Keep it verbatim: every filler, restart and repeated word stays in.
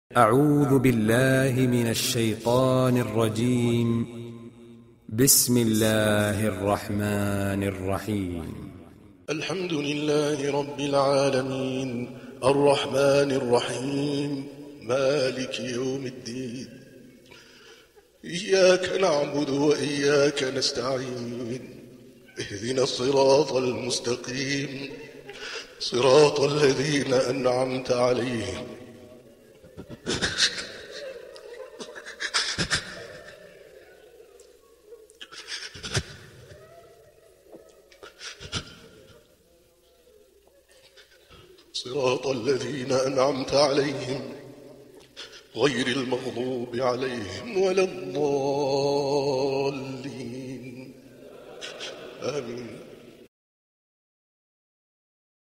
أعوذ بالله من الشيطان الرجيم. بسم الله الرحمن الرحيم. الحمد لله رب العالمين الرحمن الرحيم مالك يوم الدين. إياك نعبد وإياك نستعين. اهدنا الصراط المستقيم صراط الذين أنعمت عليهم صراط الذين أنعمت عليهم غير المغضوب عليهم ولا الضالين آمين.